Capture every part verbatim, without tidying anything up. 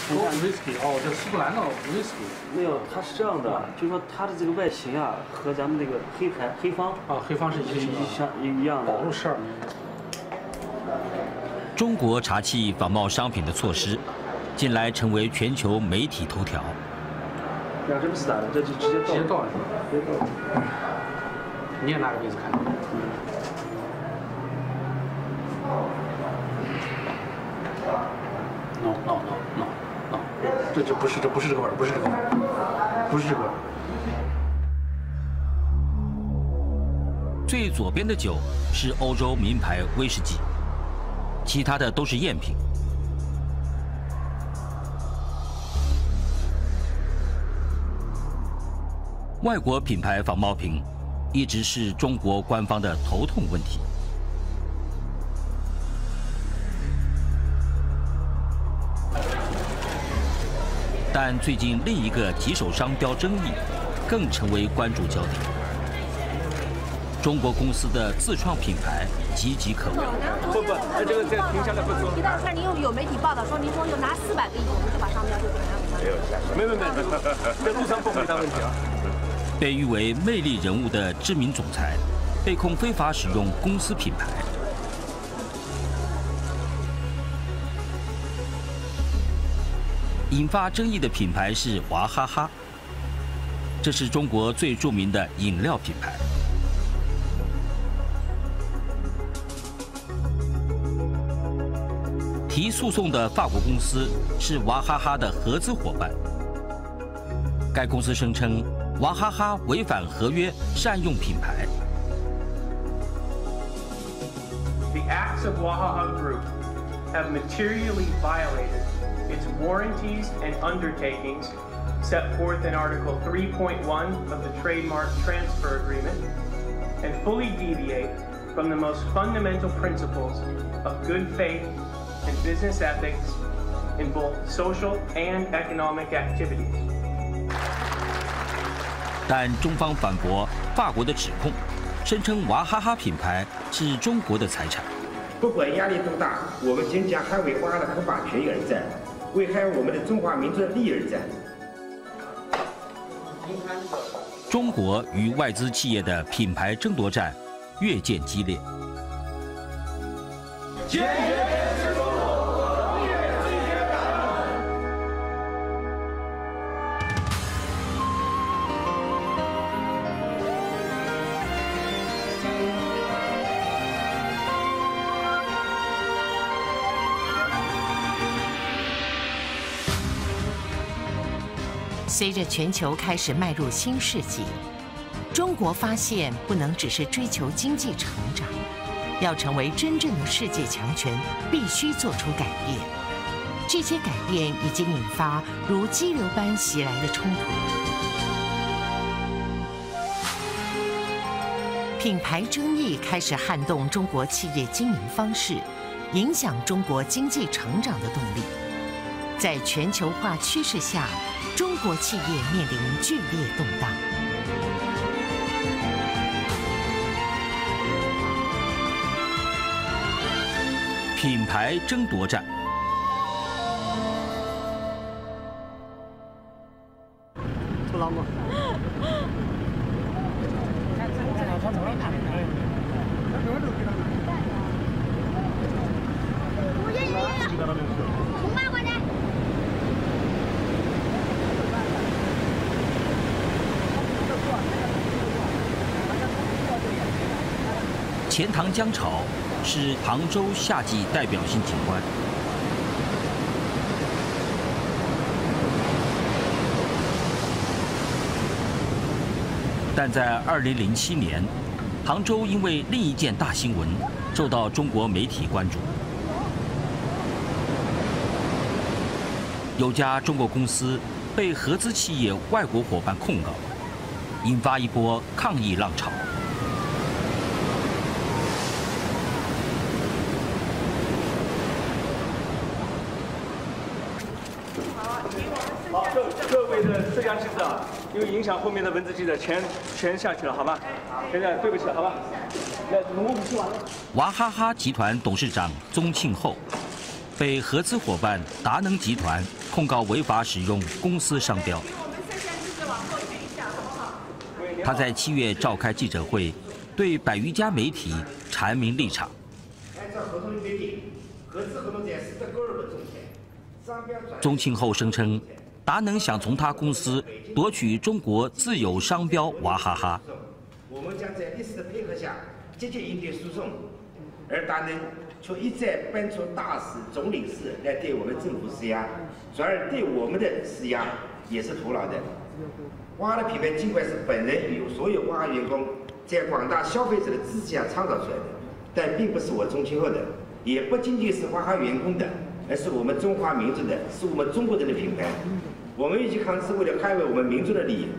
whisky 哦，这苏格兰的 whisky 没有，它是这样的，就是说它的这个外形啊，和咱们那个黑牌黑方啊，黑方是一一像一样的。 保护事儿。 中国茶器仿冒商品的措施，近来成为全球媒体头条。 呀，这不是打的，这就直接倒， 直接倒是吧？ 直接倒。 你也拿个杯子看看。 no no no no no， 这这不是这不是这个味儿，不是这个味儿，不是这个味儿。 最左边的酒是欧洲名牌威士忌，其他的都是赝品。外国品牌仿冒品一直是中国官方的头痛问题。 但最近另一个棘手商标争议，更成为关注焦点。中国公司的自创品牌岌岌可危。 不不，哎，这个再停下来不说。提到这儿，您有有媒体报道说，您说有拿四百个亿，我们就把商标就给他。没有， 没有没有，在路上不回答问题啊。 被誉为魅力人物的知名总裁，被控非法使用公司品牌。 引发争议的品牌是娃哈哈，这是中国最著名的饮料品牌。提诉讼的法国公司是娃哈哈的合资伙伴。该公司声称娃哈哈违反合约，善用品牌。 The acts of Wahaha Group have materially violated its warranties and undertakings set forth in Article three point one of the Trademark Transfer Agreement and fully deviate from the most fundamental principles of good faith and business ethics in both social and economic activities. 但中方反驳法国的指控，声称娃哈哈品牌是中国的财产。 不管压力多大，我们坚将捍卫娃哈哈的合法权益而战。 为捍卫我们的中华民族的利益而战。 中国与外资企业的品牌争夺战越见激烈。坚决支持中国工业自觉感恩。 随着全球开始迈入新世纪，中国发现不能只是追求经济成长，要成为真正的世界强权，必须做出改变。这些改变已经引发如激流般袭来的冲突。品牌争议开始撼动中国企业经营方式，影响中国经济成长的动力。在全球化趋势下， 中国企业面临剧烈动荡。 品牌争夺战。 土老母。 钱塘江潮是杭州夏季代表性景观。但在二零零七年，杭州因为另一件大新闻受到中国媒体关注。有家中国公司被合资企业外国伙伴控告，引发一波抗议浪潮。 好，各各位的摄像记者，因为影响后面的文字记者，全全下去了，好吧？现在对不起，好吧？来，我们武器完了。 娃哈哈集团董事长宗庆后被合资伙伴达能集团控告违法使用公司商标。他在七月召开记者会，对百余家媒体阐明立场。 按照合同的规定，合资合同在四十勾二的中钱，商标转。 宗庆后声称，达能想从他公司夺取中国自有商标娃哈哈。 我们将在律师的配合下积极应对诉讼，而达能却一再搬出大使、总领事来对我们政府施压，转而对我们的施压也是徒劳的。娃哈哈品牌尽管是本人与所有娃哈哈员工在广大消费者的支持下创造出来的，但并不是我宗庆后的，也不仅仅是娃哈哈员工的，而是我们中华民族的，是我们中国人的品牌。我们一起抗争，为了捍卫我们民族的利益。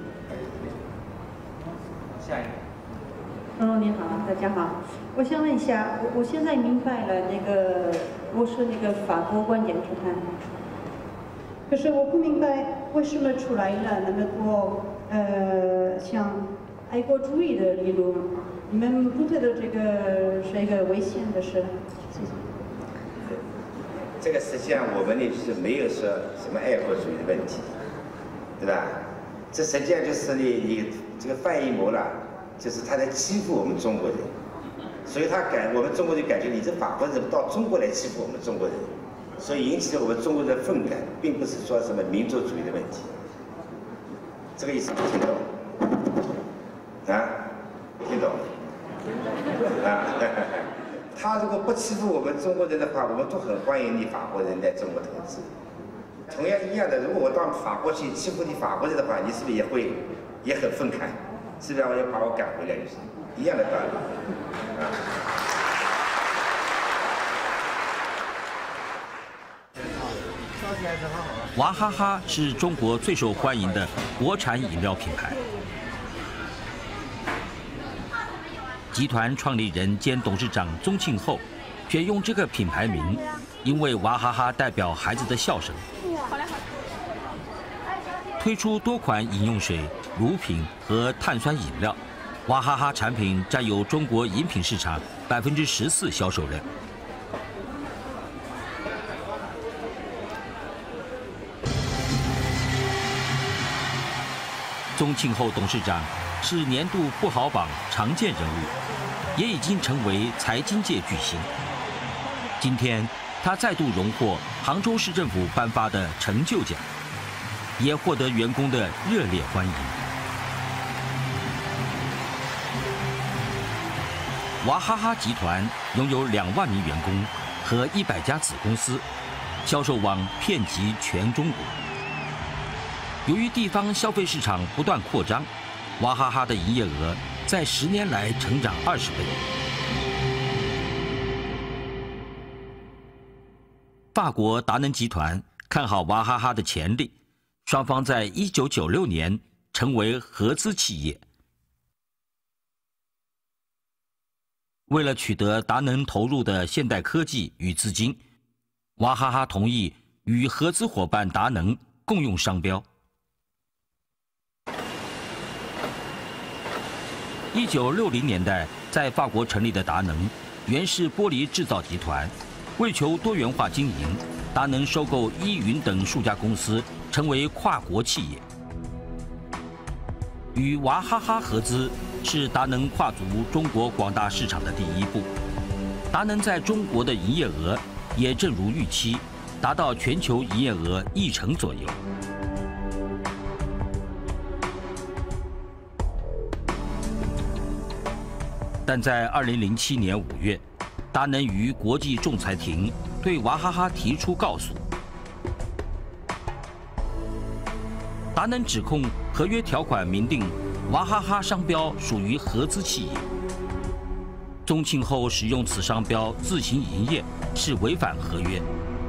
下一个。 嗯，您好，大家好。我想问一下，我我现在明白了，那个我是那个法国观点集团，可是我不明白为什么出来了那么多呃像爱国主义的理论，你们不觉得这个是一个危险的事？谢谢。 这个实际上我们呢是没有说什么爱国主义的问题，对吧？这实际上就是你你这个范一谋了。就是他在欺负我们中国人，所以他感我们中国人感觉你这法国人到中国来欺负我们中国人，所以引起了我们中国人的愤慨，并不是说什么民族主义的问题。这个意思听懂？啊？听懂？啊？他如果不欺负我们中国人的话，我们都很欢迎你法国人来中国投资。同样一样的，如果我到法国去欺负你法国人的话，你是不是也会也很愤慨？是不是我要把我赶回来？就是一样的道理啊。 娃哈哈是中国最受欢迎的国产饮料品牌。集团创立人兼董事长宗庆后选用这个品牌名，因为娃哈哈代表孩子的笑声。推出多款饮用水、乳品和碳酸饮料，娃哈哈产品占有中国饮品市场百分之十四销售量。宗庆后董事长是年度富豪榜常见人物，也已经成为财经界巨星。今天，他再度荣获杭州市政府颁发的成就奖。也获得员工的热烈欢迎。娃哈哈集团拥有两万名员工和一百家子公司，销售网遍及全中国。由于地方消费市场不断扩张，娃哈哈的营业额在十年来成长二十倍。法国达能集团看好娃哈哈的潜力。双方在一九九六年成为合资企业。为了取得达能投入的现代科技与资金，娃哈哈同意与合资伙伴达能共用商标。一九六零年代在法国成立的达能，原是玻璃制造集团，为求多元化经营，达能收购依云等数家公司。成为跨国企业，与娃哈哈合资是达能跨足中国广大市场的第一步。达能在中国的营业额也正如预期，达到全球营业额一成左右。但在二零零七年五月，达能于国际仲裁庭对娃哈哈提出告诉。达能指控合约条款明定娃哈哈商标属于合资企业，宗庆后使用此商标自行营业是违反合约。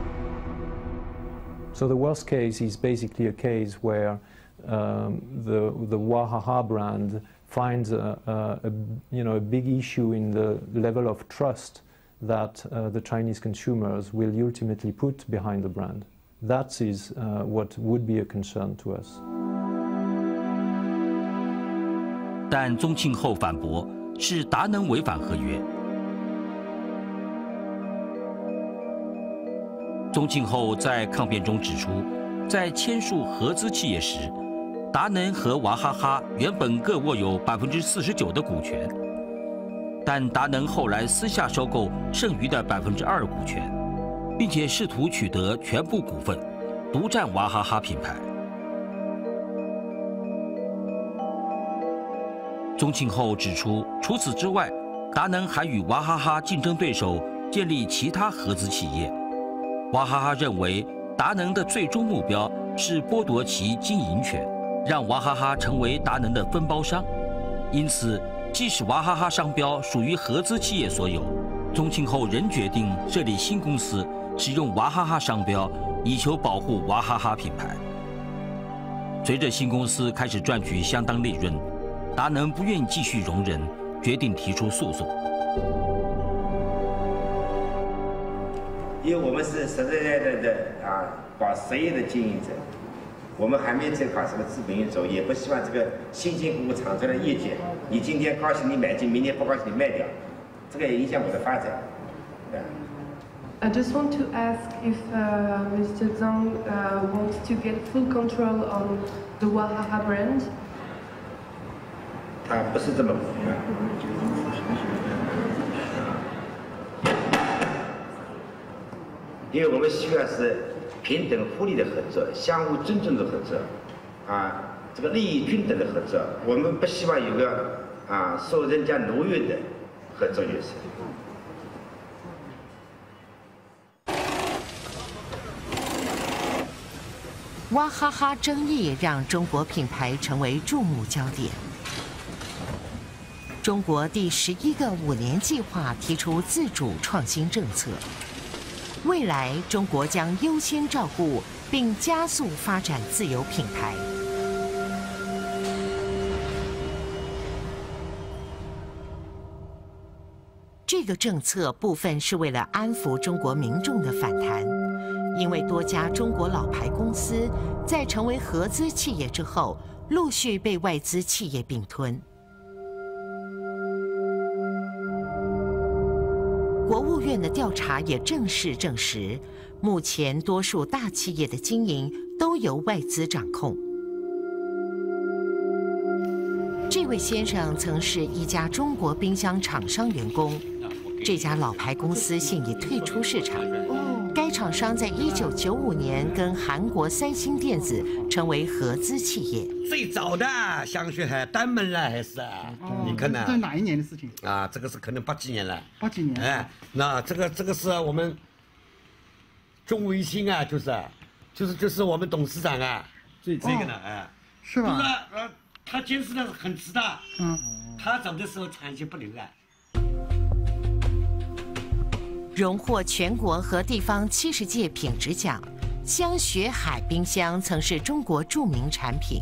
So the worst case is basically a case where um, the the Wahaha brand finds a, a, a you know a big issue in the level of trust that uh, the Chinese consumers will ultimately put behind the brand. That is uh, what would be a concern to us. 但宗庆后反驳是达能违反合约。 宗庆后在抗辩中指出，在签署合资企业时，达能和娃哈哈原本各握有百分之四十九的股权，但达能后来私下收购剩余的百分之二股权，并且试图取得全部股份，独占娃哈哈品牌。宗庆后指出，除此之外，达能还与娃哈哈竞争对手建立其他合资企业。娃哈哈认为，达能的最终目标是剥夺其经营权，让娃哈哈成为达能的分包商。因此，即使娃哈哈商标属于合资企业所有，宗庆后仍决定设立新公司，使用娃哈哈商标，以求保护娃哈哈品牌。随着新公司开始赚取相当利润，达能不愿意继续容忍，决定提出诉讼。 因为我们是实实在在的啊，搞实业的经营者，我们还没在搞什么资本运作，也不希望这个辛辛苦苦厂出来的业绩，你今天高兴你买进，明天不高兴你卖掉，这个也影响我的发展。对。 I just want to ask if uh, Mister Zhang uh, wants to get full control on the Wahaha brand. 他不是这么。因为我们需要是平等互利的合作，相互尊重的合作，啊，这个利益均等的合作。我们不希望有个啊受人家奴役的合作模式。 娃哈哈争议让中国品牌成为注目焦点。中国第十一个五年计划提出自主创新政策，未来中国将优先照顾并加速发展自有品牌。这个政策部分是为了安抚中国民众的反弹，因为多家中国老牌公司在成为合资企业之后，陆续被外资企业并吞。国务院的调查也正式证实，目前多数大企业的经营都由外资掌控。这位先生曾是一家中国冰箱厂商员工，这家老牌公司现已退出市场。该厂商在一九九五年跟韩国三星电子成为合资企业。 最早的香雪海单门了还是啊？哦、你看呢？ 这是哪一年的事情？ 啊，这个是可能八几年了。 八几年。 哎，那这个这个是我们钟维新啊，就是就是就是我们董事长啊，这这个呢，哎， 是吧？ 就是呃，他监视的很迟的。嗯。他走的时候产线不留啊。 荣获全国和地方七十届品质奖，香雪海冰箱曾是中国著名产品。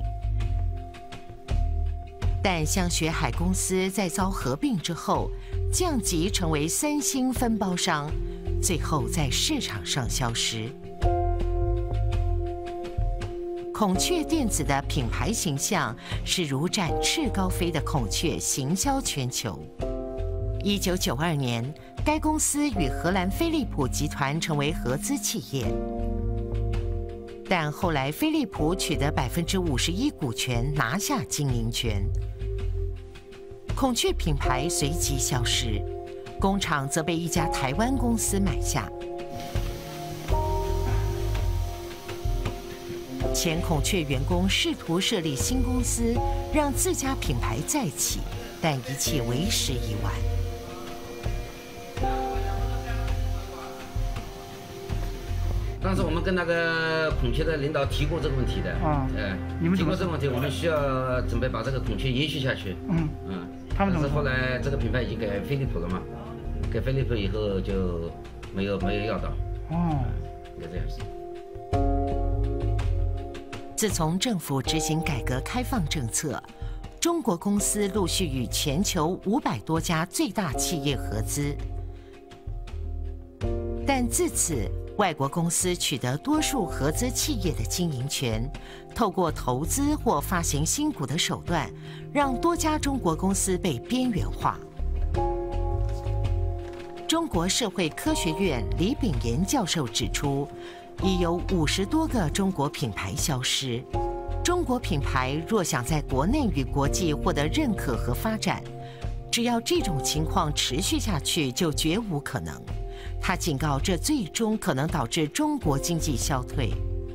但香雪海公司在遭合并之后，降级成为三星分包商，最后在市场上消失。孔雀电子的品牌形象是如展翅高飞的孔雀，行销全球。一九九二年，该公司与荷兰飞利浦集团成为合资企业，但后来飞利浦取得百分之五十一股权，拿下经营权。孔雀品牌随即消失，工厂则被一家台湾公司买下。前孔雀员工试图设立新公司，让自家品牌再起，但一切为时已晚。 当时我们跟那个孔雀的领导提过这个问题的，啊，哎，你们提过这个问题，我们需要准备把这个孔雀延续下去，嗯，嗯，他们但是后来这个品牌已经给飞利浦了嘛，给飞利浦以后就没有没有要到，哦，应该这样子。 自从政府执行改革开放政策，中国公司陆续与全球五百多家最大企业合资，但自此，外国公司取得多数合资企业的经营权，透过投资或发行新股的手段，让多家中国公司被边缘化。中中国社会科学院李炳炎教授指出，已有五十多个中国品牌消失。中国品牌若想在国内与国际获得认可和发展，只要这种情况持续下去，就绝无可能。他警告，这最终可能导致中国经济消退。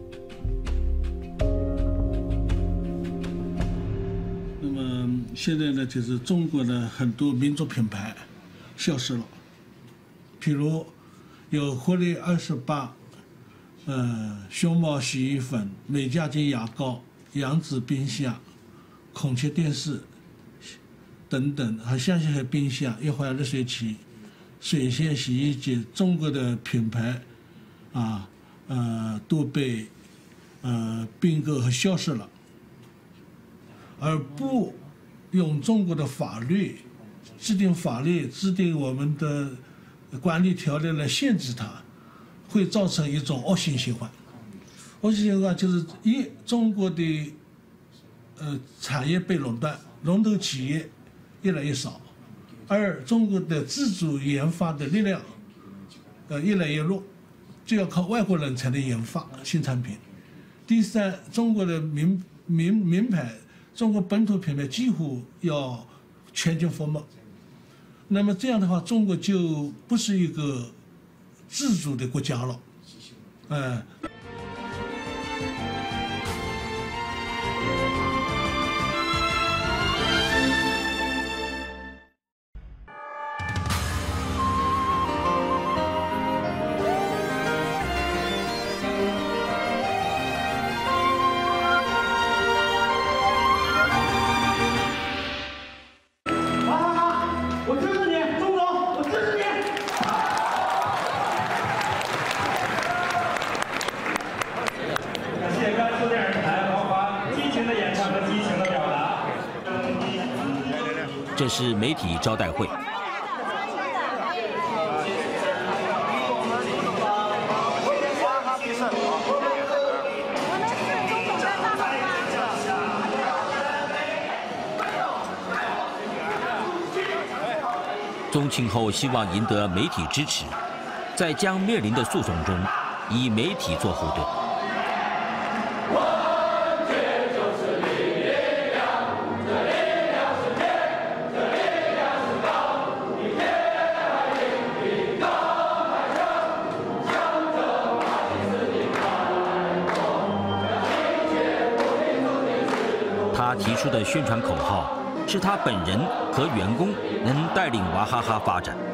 那么现在呢，就是中国的很多民族品牌消失了，譬如有活力二十八、呃熊猫洗衣粉、美加净牙膏、扬子冰箱、孔雀电视等等，还香香海冰箱、一华热水器、水仙洗衣机，中国的品牌啊，呃，都被呃并购和消失了，而不用中国的法律制定法律、制定我们的管理条例来限制它，会造成一种恶性循环。恶性循环就是一，中国的呃产业被垄断，龙头企业越来越少；二，中国的自主研发的力量呃越来越弱，就要靠外国人才能研发新产品。第三，中国的名名名牌，中国本土品牌几乎要全军覆没。那么这样的话，中国就不是一个自主的国家了，哎、呃。 这是媒体招待会。宗庆后希望赢得媒体支持，在将面临的诉讼中，以媒体做后盾。 他提出的宣传口号是他本人和员工能带领娃哈哈发展。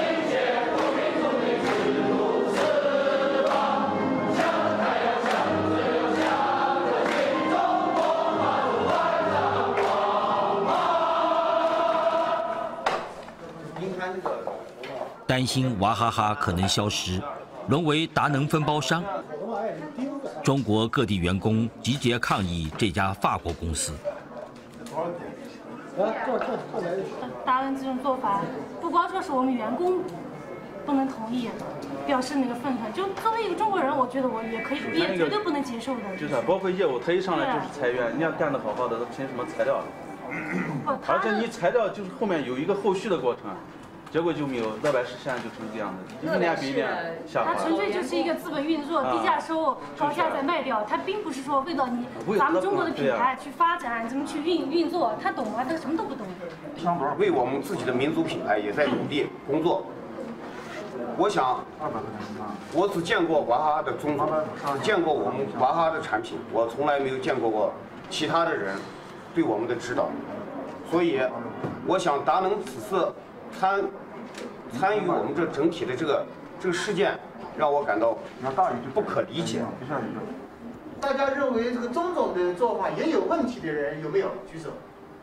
担心娃哈哈可能消失，沦为达能分包商。 中国各地员工集结抗议这家法国公司。 达能这种做法，不光说是我们员工不能同意，表示那个愤恨，就作为一个中国人，我觉得我也可以，也绝对不能接受的。 就是包括业务，他一上来就是裁员，人家干得好好的，他凭什么裁掉？而且你裁掉就是后面有一个后续的过程。 结果就没有，乐百氏现在就成这样的，一年比一年下滑。 它纯粹就是一个资本运作，低价收，高价再卖掉。它并不是说为了你咱们中国的品牌去发展，怎么去运运作，他懂吗？他什么都不懂。 为我们自己的民族品牌也在努力工作。我想，我只见过娃哈哈的宗主，只见过我们娃哈哈的产品，我从来没有见过过其他的人对我们的指导。所以，我想达能此次参。 参与我们这整体的这个这个事件，让我感到不可理解。 大家认为这个钟总的做法也有问题的人有没有？举手。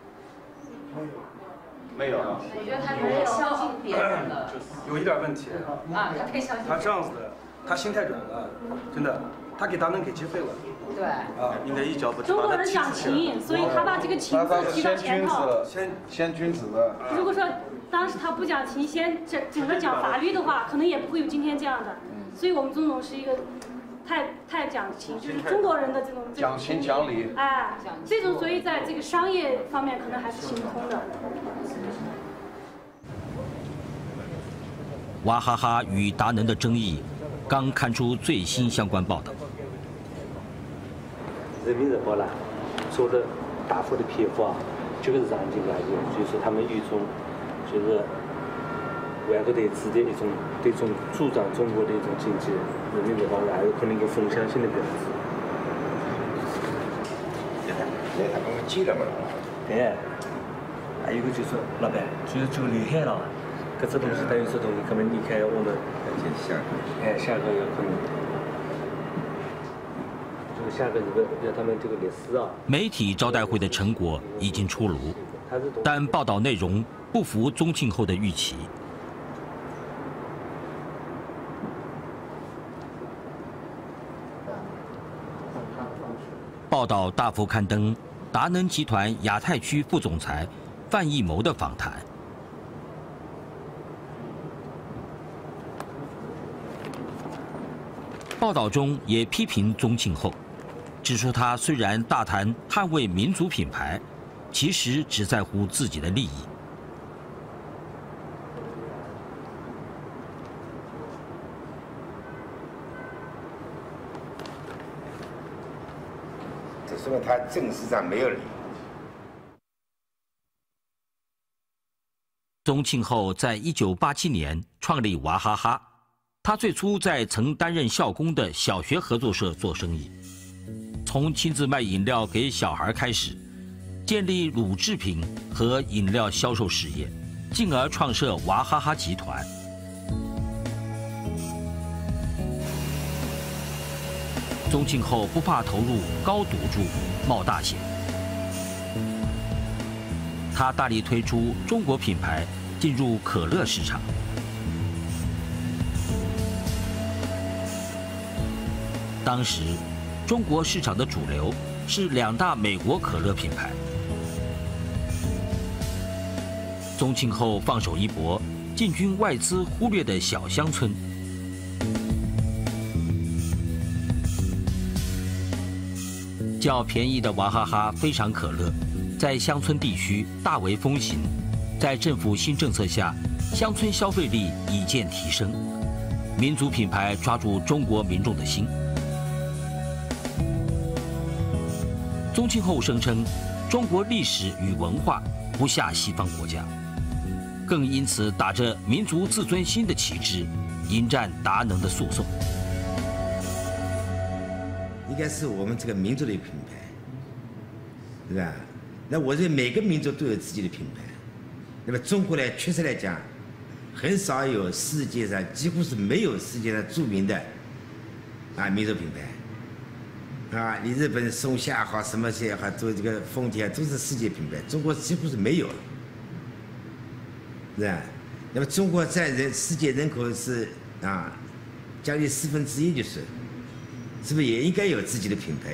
没有。 我觉得他太相信别人了。 有一点问题。 啊，他太相信。 他这样子的，他心太软了，真的，他给达能给机会了。 对啊，应该一脚把中国人讲情，所以他把这个情字提到前头。 先先君子的。 如果说当时他不讲情，先整整个讲法律的话，可能也不会有今天这样的。所以我们宗总是一个太太讲情，就是中国人的这种讲情讲理。 哎，这种所以在这个商业方面可能还是行不通的。 娃哈哈与达能的争议刚刊出最新相关报道。 人民日报呢做的大幅的批复啊，这个是让人感觉，就是他们有一种就是外国得知的一种的一种主张中国的一种经济，人民日报还有可能一个风向性的标志。 因为他跟我急了嘛。 对。还有一个就是老板，就是这个厉害了，搿这东西等于这东西可能离开我们，下个，哎，下个有可能，这个下个这个要他们这个历史啊。 媒体招待会的成果已经出炉，但报道内容不符宗庆后的预期。报道大幅刊登达能集团亚太区副总裁范义谋的访谈。报道中也批评宗庆后，指出他虽然大谈捍卫民族品牌，其实只在乎自己的利益。 这说明他政治上没有理。 宗庆后在一九八七年创立娃哈哈，他最初在曾担任校工的小学合作社做生意，从亲自卖饮料给小孩开始，建立乳制品和饮料销售事业，进而创设娃哈哈集团。宗庆后不怕投入高赌注、冒大险，他大力推出中国品牌进入可乐市场。当时，中国市场的主流是两大美国可乐品牌。宗庆后放手一搏，进军外资忽略的小乡村。较便宜的娃哈哈非常可乐，在乡村地区大为风行。在政府新政策下，乡村消费力已见提升，民族品牌抓住中国民众的心。宗庆后声称，中国历史与文化不下西方国家，更因此打着民族自尊心的旗帜，迎战达能的诉讼。 应该是我们这个民族的品牌，对吧？那我认为每个民族都有自己的品牌。那么中国呢，确实来讲，很少有世界上几乎是没有世界上著名的啊民族品牌。啊，你日本松下好什么些好，做这个丰田都是世界品牌，中国几乎是没有，是吧？那么中国占人世界人口是啊将近四分之一，就是。是不是也应该有自己的品牌？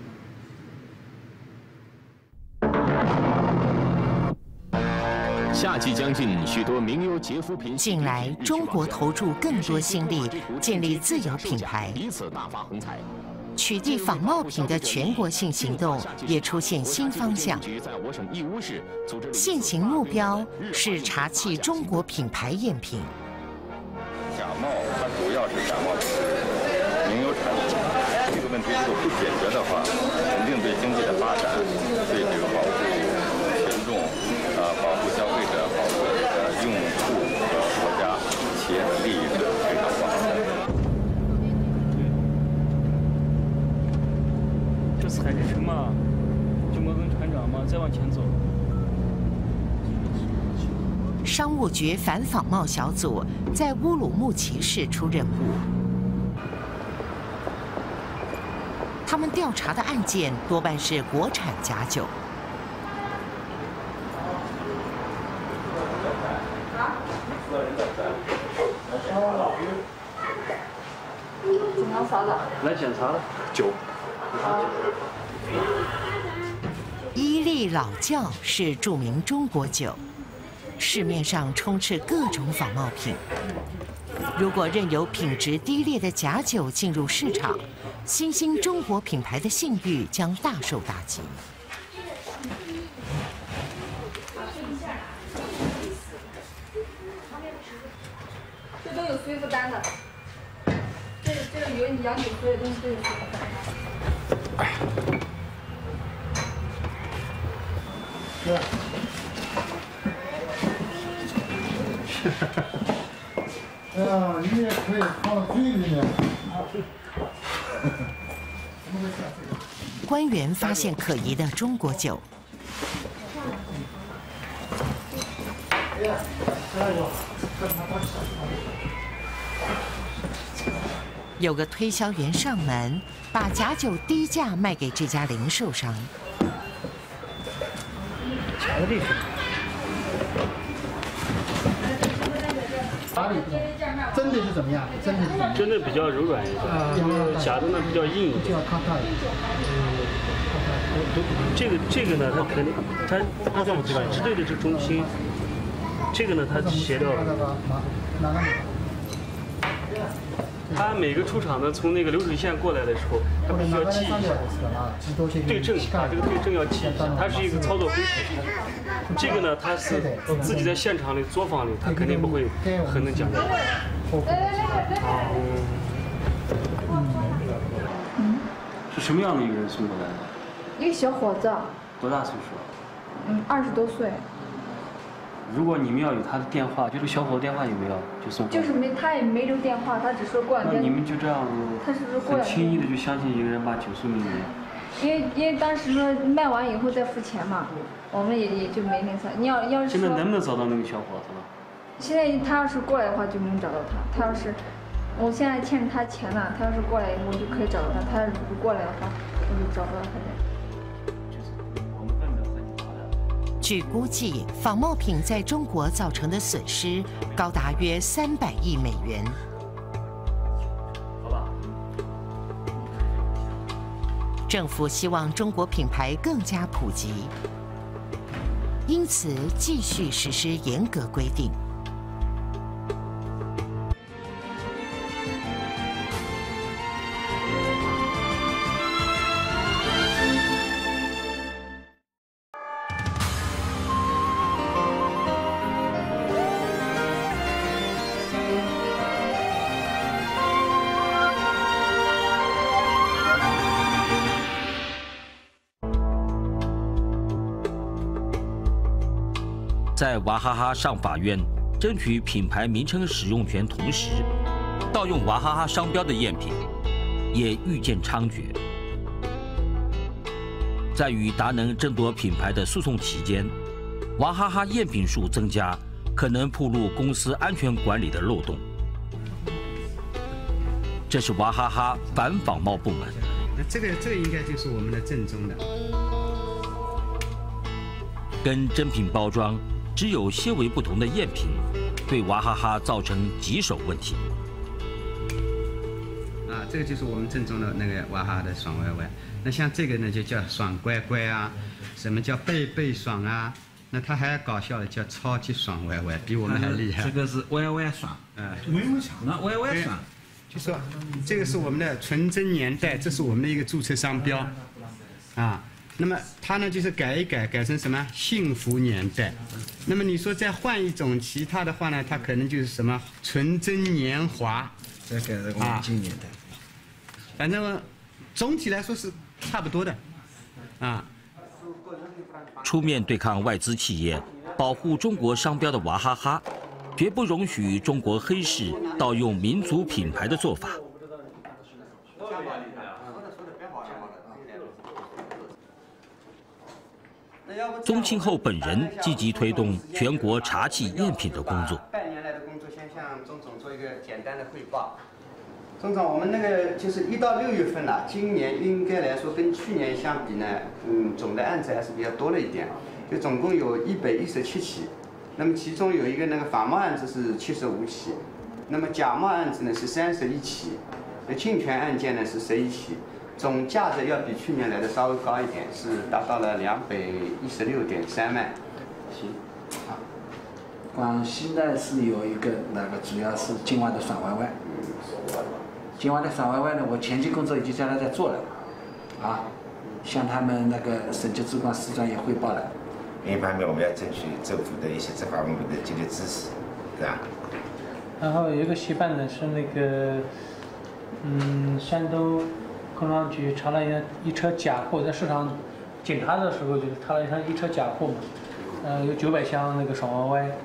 就是夏季将近，许多名优杰夫品近来，中国投注更多心力建立自有品牌， 彼此大发横财。 取缔仿冒品的全国性行动也出现新方向。现行目标是查缉中国品牌赝品。 假冒，它主要是假冒的是名优产品。这个问题如果不解决的话，肯定对经济的发展、对这个保护群众、啊保护消费者、保护呃用户和国家企业的利益是非常不好的。 这是海淀区嘛，就我跟团长嘛，再往前走。 商务局反仿冒小组在乌鲁木齐市出任务。他们调查的案件多半是国产假酒。 怎么啥的？ 来检查了，酒。 伊利老窖是著名中国酒，市面上充斥各种仿冒品。如果任由品质低劣的假酒进入市场，新兴中国品牌的信誉将大受打击。 有随附单的，这这个有你养你所有东西都有随附单。 对。哎呀，你也可以放到嘴里面。 官员发现可疑的中国酒。有个推销员上门，把假酒低价卖给这家零售商。 哪里真的是怎么样？真的是怎么样？ 真的比较柔软一点，假的呢比较硬一点。这个这个呢，它肯定它它反支队的这中心，这个呢它协调了。它每个出厂呢，从那个流水线过来的时候，它必须要记一下对正，把这个对正要记一下，它是一个操作规程。这个呢，它是自己在现场里作坊里，它肯定不会很能讲究。 嗯， 是什么样的一个人送过来的？ 一个小伙子。 多大岁数？ 嗯，二十多岁。 如果你们要有他的电话，就是小伙子电话有没有？就送。 就是没，他也没留电话，他只说过两天。 那你们就这样， 他是不是过很轻易的就相信一个人把酒送给你？ 因为因为当时说卖完以后再付钱嘛，我们也也就没那啥。你要要是现在能不能找到那个小伙子了？ 现在他要是过来的话，就能找到他。他要是，我现在欠着他钱呢，他要是过来，我就可以找到他。他要是不过来的话，我就找不到他的。 据估计，仿冒品在中国造成的损失高达约三百亿美元。政府希望中国品牌更加普及，因此继续实施严格规定。 在娃哈哈上法院争取品牌名称使用权同时，盗用娃哈哈商标的赝品也愈见猖獗。在与达能争夺品牌的诉讼期间，娃哈哈赝品数增加，可能暴露公司安全管理的漏洞。这是娃哈哈反仿冒部门。 那这个这个应该就是我们的正宗的， 跟真品包装只有些微不同的赝品，对娃哈哈造成棘手问题。 啊，这个就是我们正宗的那个娃哈哈的爽歪歪。那像这个呢，就叫爽乖乖啊，什么叫倍倍爽啊？那它还搞笑的叫超级爽歪歪，比我们还厉害。 这个是歪歪爽， 嗯， 那歪歪爽， 就说这个是我们的纯真年代，这是我们的一个注册商标，啊。那么它呢，就是改一改，改成什么幸福年代。那么你说再换一种其他的话呢，它可能就是什么纯真年华， 再改成黄金年代。 反正总体来说是差不多的，啊。 出面对抗外资企业、保护中国商标的娃哈哈，绝不容许中国黑市盗用民族品牌的做法。宗庆后本人积极推动全国查缉赝品的工作。 半年来的工作，先向钟总做一个简单的汇报。钟总，我们那个就是一到六月份了，今年应该来说跟去年相比呢，嗯，总的案子还是比较多了一点，就总共有一百一十七起。那么其中有一个那个仿冒案子是七十五起，那么假冒案子呢是三十一起，那侵权案件呢是十一起。总价值要比去年来的稍微高一点，是达到了两百一十六点三万。 行，好。广西呢是有一个那个主要是境外的爽歪歪，境外的爽歪歪呢，我前期工作已经叫他在做了，啊，向他们那个省级主管市长也汇报了。 另一方面，我们要争取政府的一些执法部门的经济支持，对吧？ 然后有一个协办的是那个，嗯，山东公安局查了一一车假货，在市场检查的时候就是查了一车一车假货嘛，呃，有九百箱那个爽歪歪。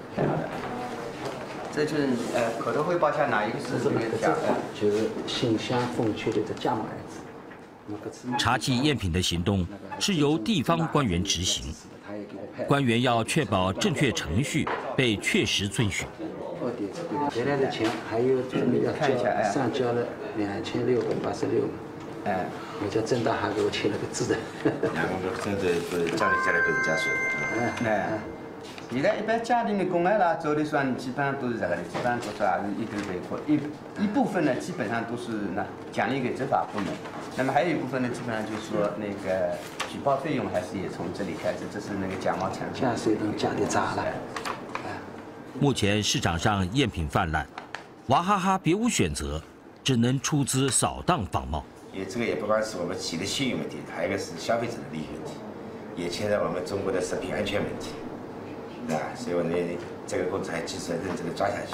这就是呃，口头汇报下哪一个是这个假的？ 就是信箱奉确的假码样子。 查缉赝品的行动是由地方官员执行，官员要确保正确程序被确实遵循。 原来的钱还有这个要交，上交了两千六百八十六。哎，我叫郑大还给我签了个字的。 两个真的不家里家里都是家属的。 哎，现在一般家庭的公安啦，走的算基本上都是这个的，基本上都是还是一头背货。一一部分呢，基本上都是呢奖励给执法部门。 那么还有一部分呢，基本上就是说那个举报费用还是也从这里开始，这是那个假冒成分。 加水都加的渣了。 目前市场上赝品泛滥，娃哈哈别无选择，只能出资扫荡仿冒。 也这个也不光是我们企业的信誉问题，还有一个是消费者的利益问题，也牵扯我们中国的食品安全问题，对吧？所以我们这个工作还继续认真的抓下去。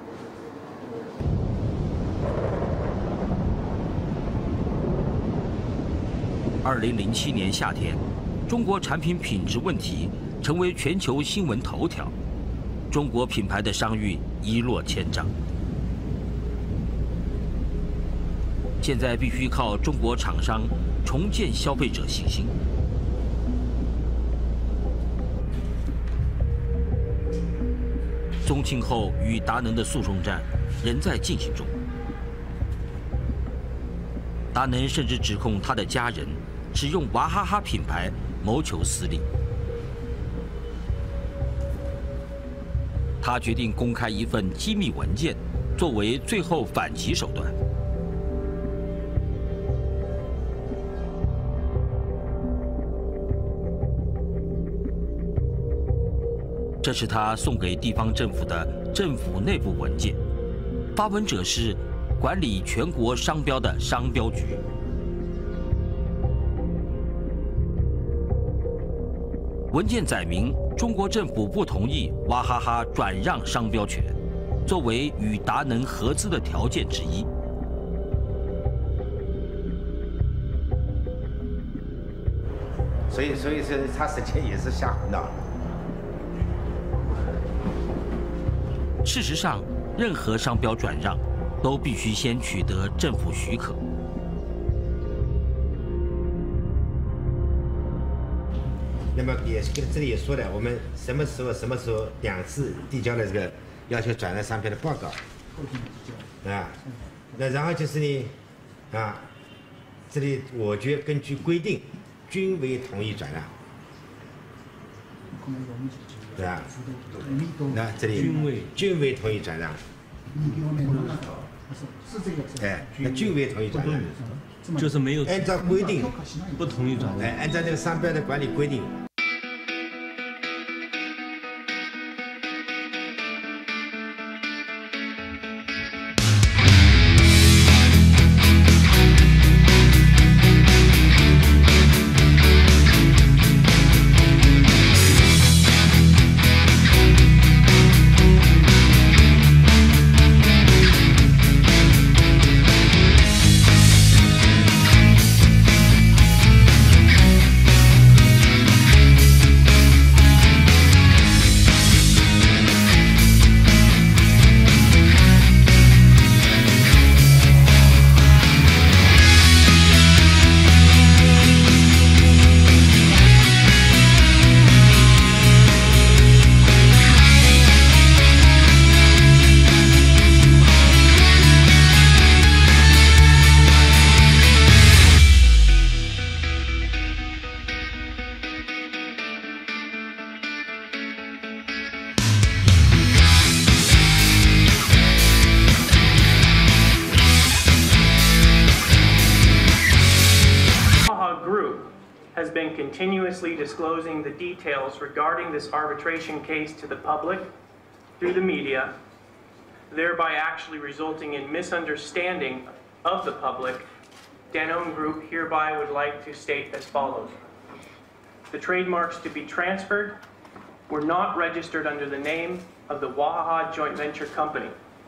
二零零七年夏天，中国产品品质问题成为全球新闻头条，中国品牌的商誉一落千丈。现在必须靠中国厂商重建消费者信心。宗庆后与达能的诉讼战仍在进行中，达能甚至指控他的家人 使用娃哈哈品牌谋求私利，他决定公开一份机密文件，作为最后反击手段。这是他送给地方政府的政府内部文件，发文者是管理全国商标的商标局。 文件载明，中国政府不同意娃哈哈转让商标权，作为与达能合资的条件之一。 所以，所以说他实际也是瞎胡闹。 事实上，任何商标转让都必须先取得政府许可。 那么也是跟这里也说了，我们什么时候什么时候两次递交了这个要求转让商标的报告，啊，那然后就是呢，啊，这里我觉得根据规定均为同意转让，对吧？那这里均为均为同意转让，哎，那均为同意转让。 就是没有按照规定不同意转让， 哎，按照这个商标的管理规定。 has been continuously disclosing the details regarding this arbitration case to the public through the media, thereby actually resulting in misunderstanding of the public, Danone Group hereby would like to state as follows. The trademarks to be transferred were not registered under the name of the Wahaha Joint Venture Company.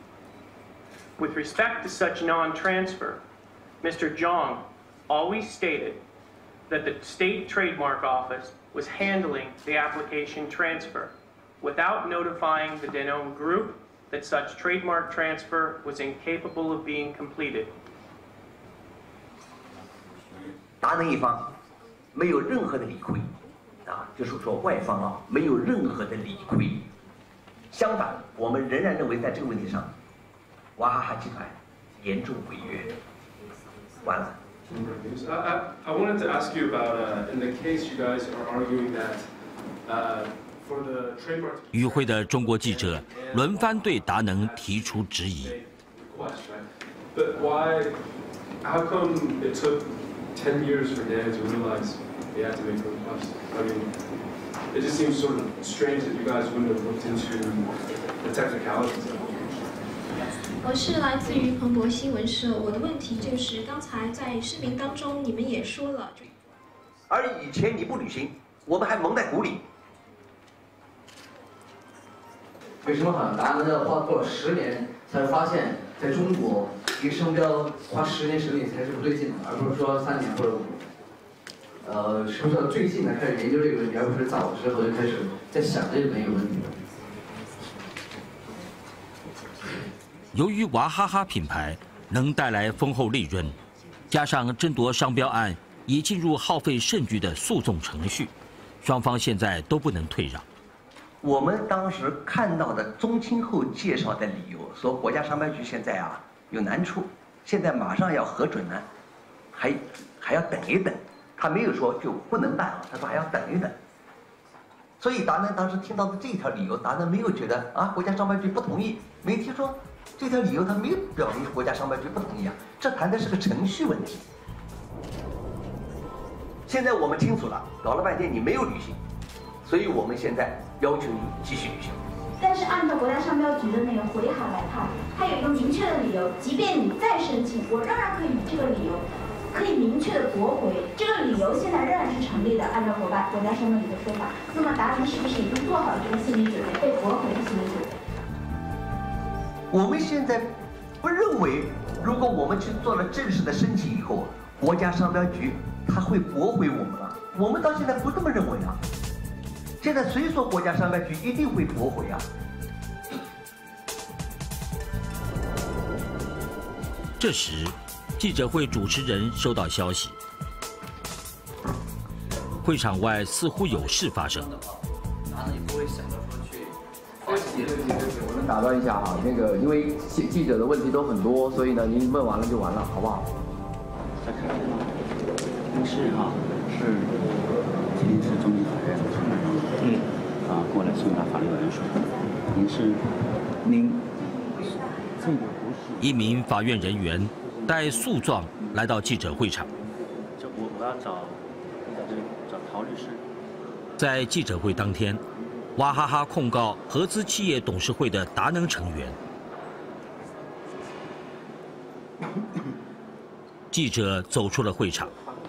With respect to such non-transfer, Mister Zhang always stated that the State Trademark Office was handling the application transfer without notifying the Danone Group that such trademark transfer was incapable of being completed. 达能一方没有任何的理亏，啊，就是说外方啊没有任何的理亏。相反，我们仍然认为在这个问题上，娃哈哈集团严重违约。完了。 I, I, I wanted to ask you about uh, in the case you guys are arguing that uh, for the trademark. 与会的中国记者轮番对达能提出质疑。 But why? How come it took ten years for Dan to realize they had to make a request? I mean, it just seems sort of strange that you guys wouldn't have looked into the technicalities of it. 我是来自于彭博新闻社，我的问题就是刚才在声明当中你们也说了， 而以前你不履行，我们还蒙在鼓里。 为什么好像达能的花过了十年才发现，在中国一个商标花十年时间才是不对劲的，而不是说三年或者五年。呃，是不是最近才开始研究这个问题，而不是早之后就开始在想这个没有问题？ 由于娃哈哈品牌能带来丰厚利润，加上争夺商标案已进入耗费甚巨的诉讼程序，双方现在都不能退让。 我们当时看到的中青后介绍的理由，说国家商标局现在啊有难处，现在马上要核准呢，还还要等一等。他没有说就不能办啊，他说还要等一等。所以达能当时听到的这条理由，达能没有觉得啊国家商标局不同意，没提出。 这条理由他没有表明国家商标局不同意啊，这谈的是个程序问题。现在我们清楚了，搞了半天你没有履行，所以我们现在要求你继续履行。 但是按照国家商标局的那个回函来看，它有一个明确的理由，即便你再申请，我仍然可以以这个理由，可以明确的驳回。这个理由现在仍然是成立的，按照国家国家商标局的说法。那么达能是不是已经做好了这个心理准备，被驳回的心理准备？ 我们现在不认为，如果我们去做了正式的申请以后，国家商标局他会驳回我们了。我们到现在不这么认为啊。现在谁说国家商标局一定会驳回啊？ 这时，记者会主持人收到消息，会场外似乎有事发生。 我能打断一下哈，那个因为记记者的问题都很多，所以呢，您问完了就完了，好不好？ 再看一下，您是哈是吉林市中级法院的审判长，嗯，啊，过来送达法律文书。您是您这个不是？ 一名法院人员带诉状来到记者会场。 这我我要找找陶律师。 在记者会当天。 娃哈哈控告合资企业董事会的达能成员。记者走出了会场。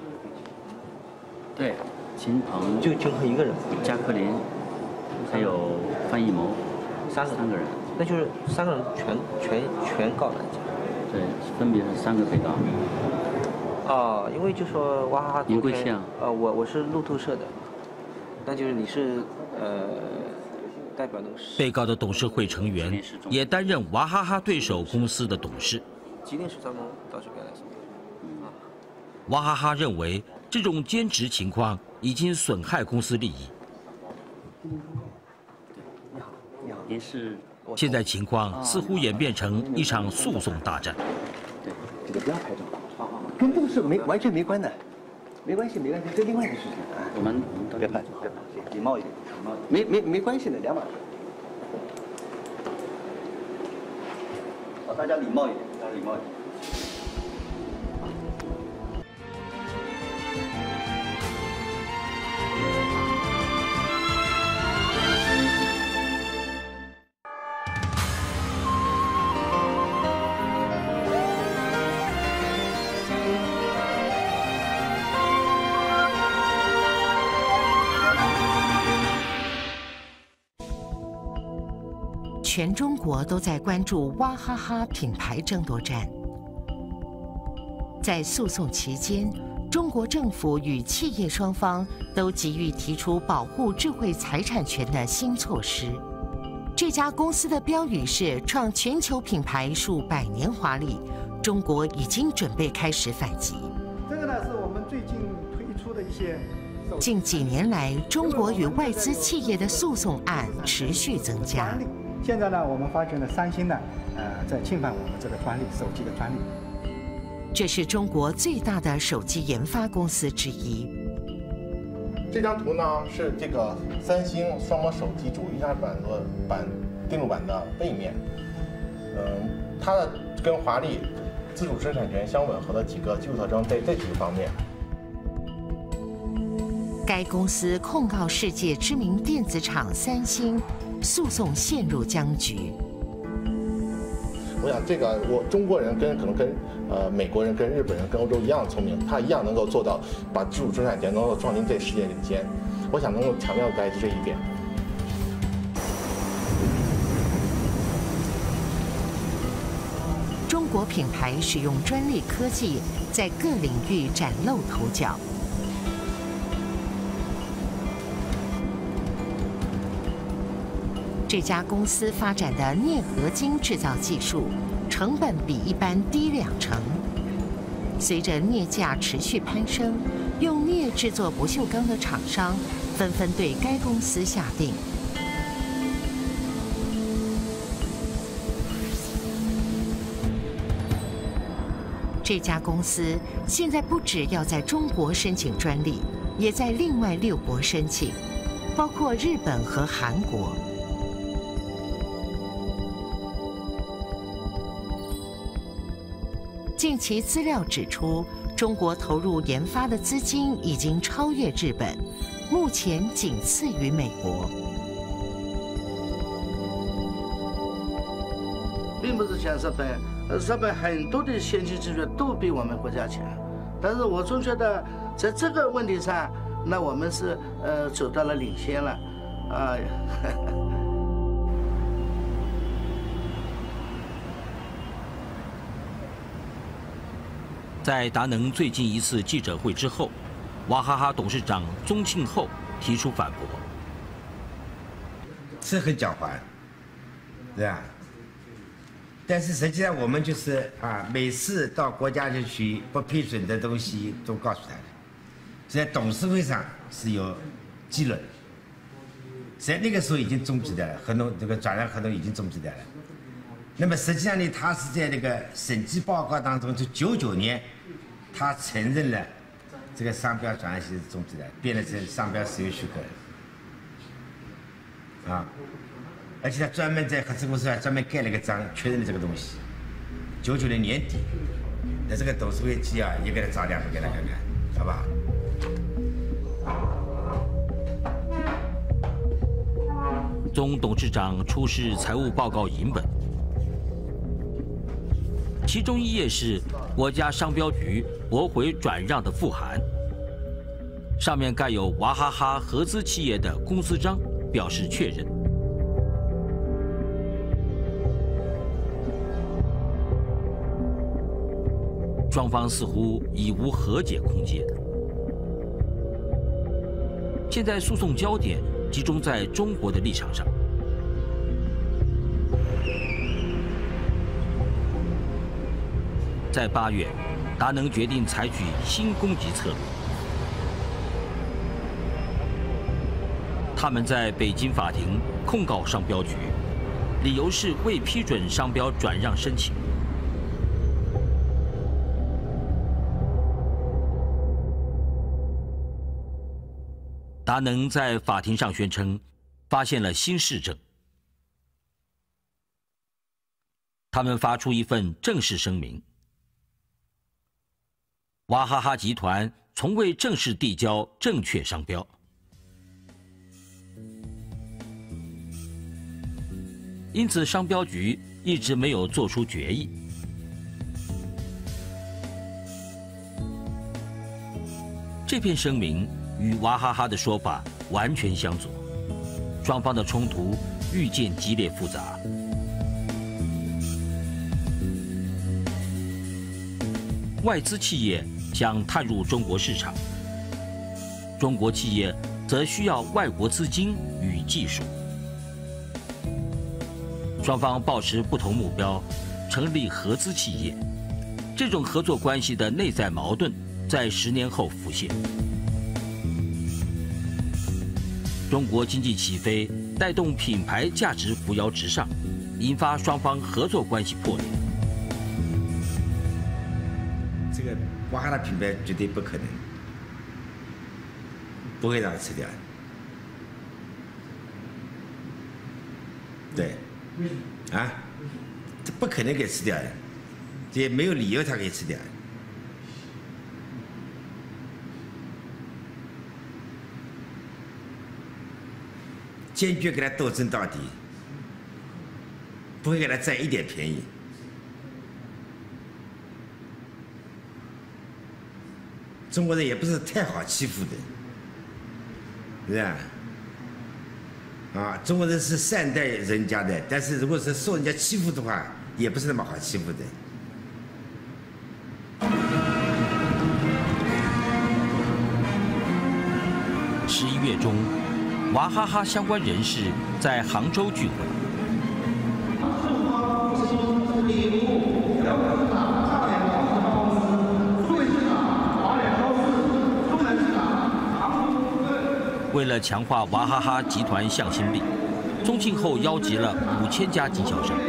对，秦鹏就就他一个人，加克林，还有范艺谋，三三个人。 那就是三个人全全全告南京。 对，分别是三个被告。 啊，因为就说娃哈哈。 您贵姓？ 呃，我我是路透社的。 那就是你是呃代表那个被告的董事会成员，也担任娃哈哈对手公司的董事。 吉林市交通倒是原来是。 娃哈哈认为这种兼职情况已经损害公司利益。 你好，你好，您是？ 现在情况似乎演变成一场诉讼大战。 对，这个不要拍照，跟这个事没完全没关的。 没关系，没关系，这另外的事情。我们别拍，别拍，礼貌一点，礼貌一点。没没没关系的，两码事。好，大家礼貌一点，大家礼貌一点。 全中国都在关注娃哈哈品牌争夺战。在诉讼期间，中国政府与企业双方都急于提出保护智慧财产权的新措施。这家公司的标语是“创全球品牌数百年华丽”，中国已经准备开始反击。 这个呢，是我们最近推出的一些。 近几年来，中国与外资企业的诉讼案持续增加。 现在呢，我们发现了三星呢，呃，在侵犯我们这个专利，手机的专利。 这是中国最大的手机研发公司之一。 这张图呢是这个三星双模手机主仪表板的板电路板的背面，嗯，它的跟华丽自主知识产权相吻合的几个技术特征在这几个方面。 该公司控告世界知名电子厂三星，诉讼陷入僵局。 我想，这个我中国人跟可能跟呃美国人、跟日本人、跟欧洲一样聪明，他一样能够做到把自主知识产权能够创新在世界领先。我想能够强调在这一点。 中国品牌使用专利科技，在各领域崭露头角。这家公司发展的镍合金制造技术，成本比一般低两成。随着镍价持续攀升，用镍制作不锈钢的厂商纷纷对该公司下定。这家公司现在不只要在中国申请专利，也在另外六国申请，包括日本和韩国。近期资料指出，中国投入研发的资金已经超越日本，目前仅次于美国。 并不是讲日本，日本很多的先进技术都比我们国家强，但是我总觉得在这个问题上，那我们是呃走到了领先了，啊。 在达能最近一次记者会之后，娃哈哈董事长宗庆后提出反驳， 是很狡猾，对吧？但是实际上我们就是啊，每次到国家就去不批准的东西都告诉他的，在董事会上是有记录的，在那个时候已经终止掉了，合同这个转让合同已经终止掉了。那么实际上呢，他是在那个审计报告当中，就九九年，他承认了这个商标转让协议是终止的，变了成商标使用许可啊，而且他专门在合资公司上专门盖了个章，确认了这个东西。九九年年底，那这个董事会纪要也给他照两份给他看看，好不好？ 宗董事长出示财务报告影本。其中一页是国家商标局驳回转让的复函，上面盖有娃哈哈合资企业的公司章，表示确认。双方似乎已无和解空间。现在诉讼焦点集中在中国的立场上。在八月，达能决定采取新攻击策略。他们在北京法庭控告商标局，理由是未批准商标转让申请。达能在法庭上宣称，发现了新事证。他们发出一份正式声明。娃哈哈集团从未正式递交正确商标，因此商标局一直没有做出决议。这篇声明与娃哈哈的说法完全相左，双方的冲突愈见激烈复杂。 外资企业想探入中国市场，中国企业则需要外国资金与技术。双方抱持不同目标，成立合资企业。这种合作关系的内在矛盾在十年后浮现。中国经济起飞，带动品牌价值扶摇直上，引发双方合作关系破裂。 这个娃哈哈品牌绝对不可能，不会让它吃掉。对，啊，这不可能给吃掉的，也没有理由它可以吃掉。坚决跟他斗争到底，不会给他占一点便宜。中国人也不是太好欺负的，是吧？啊，中国人是善待人家的，但是如果是受人家欺负的话，也不是那么好欺负的。 十一月中，娃哈哈相关人士在杭州聚会。为了强化娃哈哈集团向心力，宗庆后邀集了五千家经销商。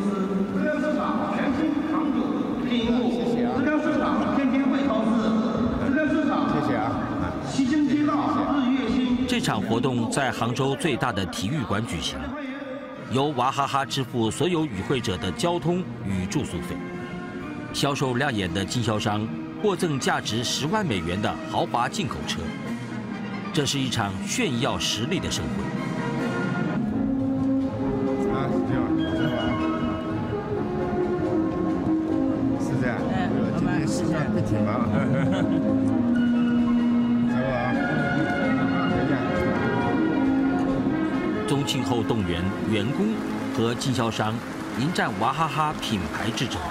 这场活动在杭州最大的体育馆举行，由娃哈哈支付所有与会者的交通与住宿费。销售亮眼的经销商获赠价值十万美元的豪华进口车。这是一场炫耀实力的盛会。 啊，是这样，是吧？是这样。哎，今天时间不挺忙。走啊！啊，再见。 宗庆后动员员工和经销商迎战娃哈哈品牌之争。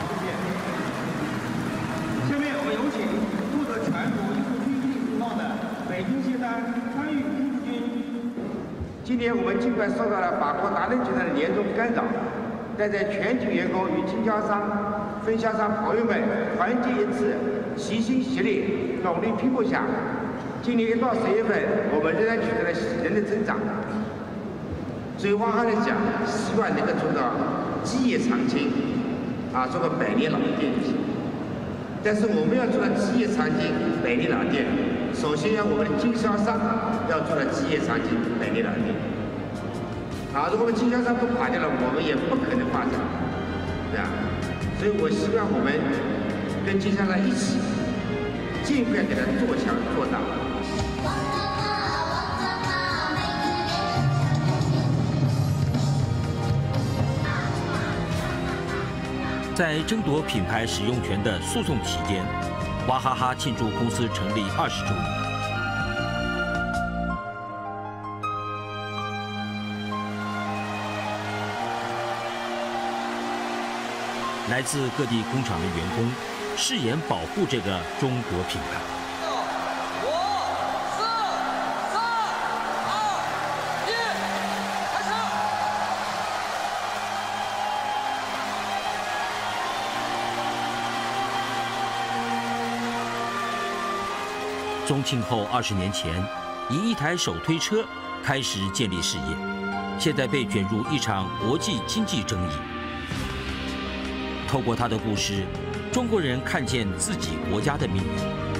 下面我们有请负责全国艺术经济频道的北京西单参与艺术军。 今年我们尽管受到了法国达人集团的严重干扰，但在全体员工与经销商、分销商朋友们团结一致、齐心协力、努力拼搏下，今年一到十月份，我们仍然取得了喜人的增长。对娃哈哈来讲，希望能够做到基业长青，啊，做个百年老店就行。但是我们要做到基业长青、百年老店，首先要我们的经销商要做到基业长青、百年老店。啊，如果我们经销商不垮掉了，我们也不可能发展，对吧？所以我希望我们跟经销商一起，尽快给它做强做大。 在争夺品牌使用权的诉讼期间，娃哈哈庆祝公司成立二十周年。来自各地工厂的员工誓言保护这个中国品牌。 五、四、三、二、一，开始！ 宗庆后二十年前，以一台手推车开始建立事业，现在被卷入一场国际经济争议。透过他的故事，中国人看见自己国家的命运。